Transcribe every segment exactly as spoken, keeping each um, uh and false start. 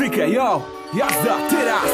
muzykę, yo! Jazda, teraz!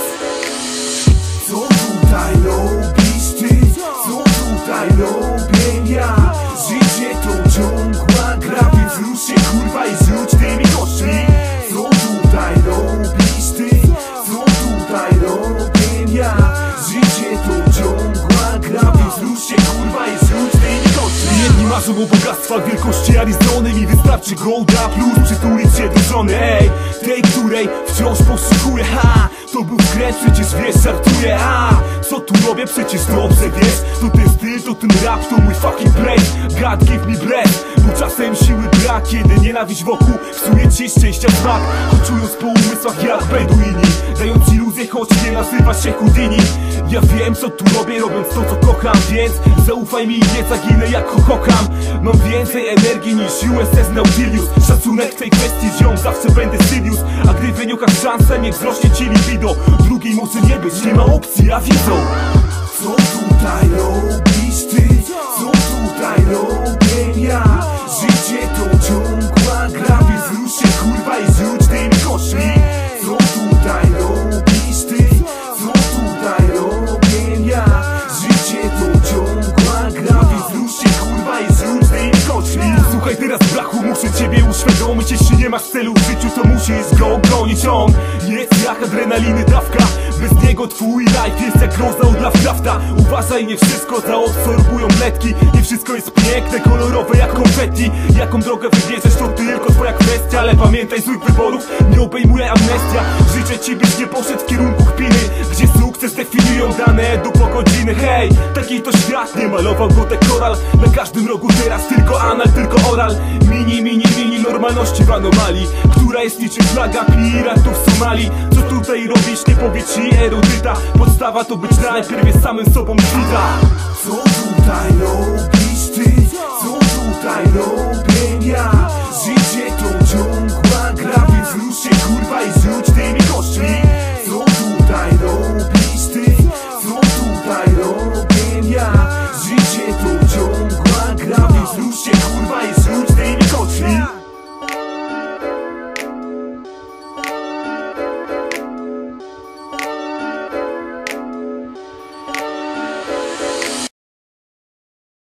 Co tutaj robisz ty? Co tutaj robię ja? Życie to ciągła gra, więc rusz się kurwa i rzuć tymi kosztami. Co tutaj robisz ty? Co tutaj robię ja? Życie to ciągła gra, więc rusz się kurwa i rzuć tymi kosztami. Jedni marzą o bogactwach wielkości Arizony. Mi wystarczy golda plus przytulić się do żony, ej, tej, której wciąż poszukuję, ha. To był skręt, przecież wiesz, żartuję, a co tu robię, przecież dobrze wiesz. To ten styl, to ten rap, to mój fucking brain. God give me breath, bo czasem siły brak. Kiedy nienawiść wokół psuje ci szczęścia smak. Choć czując po umysłach jak beduini, dając iluzję, choć nie nazywasz się Houdini. Ja wiem, co tu robię, robiąc to, co kocham, więc zaufaj mi i nie zaginę jak Hohokam. Mam więcej energii niż U S S Nautilus. Szacunek w tej kwestii, ziom, zawsze będę serious. A gdy wyniuchasz szansę, niech wzrośnie ci libido. Drugiej może nie być, nie ma opcji, a widzą. Co tutaj robisz ty? Co tutaj robię ja? Życie to ciągła gra, więc rusz się kurwa i rzuć tymi kosztami. Co tutaj robisz ty? Co tutaj robię ja? Życie to ciągła gra, więc rusz się kurwa i rzuć tymi kosztami. Słuchaj teraz, brachu, muszę ciebie uświadomić. Jeśli nie masz celu w życiu, to musisz go gonić. On jest jak adrenaliny dawka. Bez niego twój life jest jak groza od Lovecrafta. Uważaj, nie wszystko zaabsorbują letki. Nie wszystko jest piękne, kolorowe jak konfetti. Jaką drogę wybierzesz, to tylko twoja kwestia. Ale pamiętaj, złych wyborów nie obejmuje amnestia. Życzę ci, byś nie poszedł w kierunku kpiny, gdzie sukces definiują dane do po godziny. Hej, taki to świat, nie malował go dekoral. Na każdym rogu teraz tylko anal, tylko oral. Mini, mini, mini normalności w anomalii, która jest niczym flaga piratów w Somalii. Co tutaj robisz, nie powie ci erudyta. Podstawa to być najpierw jest samym sobą kwita. Co tutaj robisz ty? Co tutaj robię ja?